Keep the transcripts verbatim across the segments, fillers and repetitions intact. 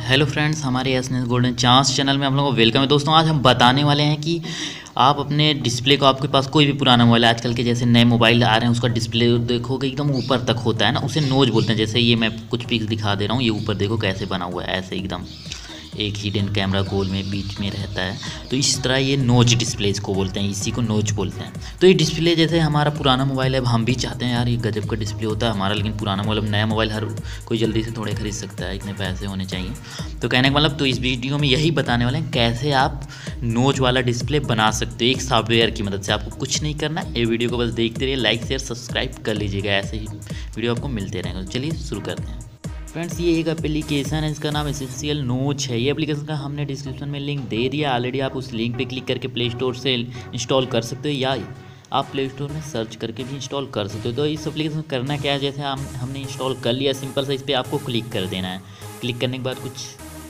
Hello friends, हमारे S N S golden chance channel में आप लोगों को वेलकम है। दोस्तों आज हम बताने वाले हैं कि आप अपने डिस्प्ले को, आपके पास कोई भी पुराना मोबाइल, आजकल के जैसे नए मोबाइल आ रहे हैं, उसका डिस्प्ले देखोगे एकदम ऊपर तक होता है ना, उसे नोच बोलते हैं। जैसे ये मैं कुछ पिक्स दिखा दे रहा हूँ, ये ऊपर देखो कैसे बना हुआ है, ऐसे एकदम एक हिडन कैमरा गोल में बीच में रहता है। तो इस तरह ये नोच डिस्प्ले इसको बोलते हैं, इसी को नोच बोलते हैं। तो ये डिस्प्ले जैसे हमारा पुराना मोबाइल है, अब हम भी चाहते हैं यार ये गजब का डिस्प्ले होता है हमारा, लेकिन पुराना मोबाइल, अब नया मोबाइल हर कोई जल्दी से थोड़े खरीद सकता है, इतने पैसे होने चाहिए। तो कहने का मतलब, तो इस वीडियो में यही बताने वाले हैं कैसे आप नोच वाला डिस्प्ले बना सकते हो एक सॉफ्टवेयर की मदद से। आपको कुछ नहीं करना है, ये वीडियो को बस देखते रहिए, लाइक शेयर सब्सक्राइब कर लीजिएगा, ऐसे ही वीडियो आपको मिलते रहेंगे। तो चलिए शुरू करते हैं। फ्रेंड्स, ये एक एप्लीकेशन है, इसका नाम एसेंशियल नोच है। ये एप्लीकेशन का हमने डिस्क्रिप्शन में लिंक दे दिया ऑलरेडी, आप उस लिंक पे क्लिक करके प्ले स्टोर से इंस्टॉल कर सकते हो, या आप प्ले स्टोर में सर्च करके भी इंस्टॉल कर सकते हो। तो इस एप्लीकेशन में करना क्या है, जैसे हम हमने इंस्टॉल कर लिया, सिंपल सा इस पर आपको क्लिक कर देना है। क्लिक करने के बाद कुछ,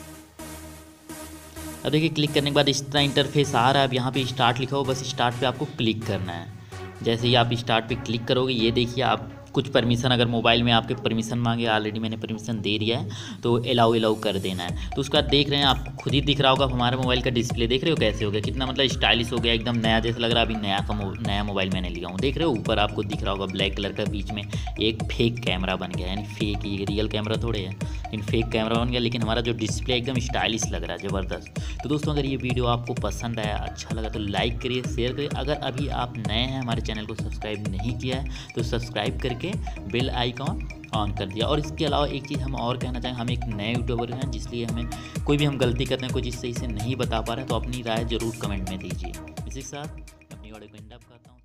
अब देखिए क्लिक करने के बाद इस तरह इंटरफेस आ रहा है। अब यहाँ पे स्टार्ट लिखा हो, बस स्टार्ट पे आपको क्लिक करना है। जैसे ही आप स्टार्ट पे क्लिक करोगे, ये देखिए आप कुछ परमिशन, अगर मोबाइल में आपके परमिशन मांगे, ऑलरेडी मैंने परमिशन दे दिया है, तो अलाउ अलाउ कर देना है। तो उसका देख रहे हैं, आपको खुद ही दिख रहा होगा, हमारे मोबाइल का डिस्प्ले देख रहे हो कैसे हो गया, कितना मतलब स्टाइलिश हो गया, एकदम नया जैसा लग रहा है। अभी नया का नया मोबाइल मैंने लिया हूँ, देख रहे हो ऊपर आपको दिख रहा होगा ब्लैक कलर का, बीच में एक फेक कैमरा बन गया, यानी फेक, ये रियल कैमरा थोड़े है, इन फेक कैमरा बन गया, लेकिन हमारा जो डिस्प्ले एकदम स्टाइलिश लग रहा है, ज़बरदस्त। तो दोस्तों अगर ये वीडियो आपको पसंद आया, अच्छा लगा, तो लाइक करिए, शेयर करिए। अगर अभी आप नए हैं, हमारे चैनल को सब्सक्राइब नहीं किया है, तो सब्सक्राइब करके बेल आइकॉन ऑन कर दिया। और इसके अलावा एक चीज़ हम और कहना चाहेंगे, हम एक नए यूट्यूबर हैं, जिसलिए हमें कोई भी हम गलती करते हैं, कोई चीज़ सही से नहीं बता पा रहे हैं, तो अपनी राय ज़रूर कमेंट में दीजिए। इसी के साथ अपनी वीडियो को एंड अप करता हूँ।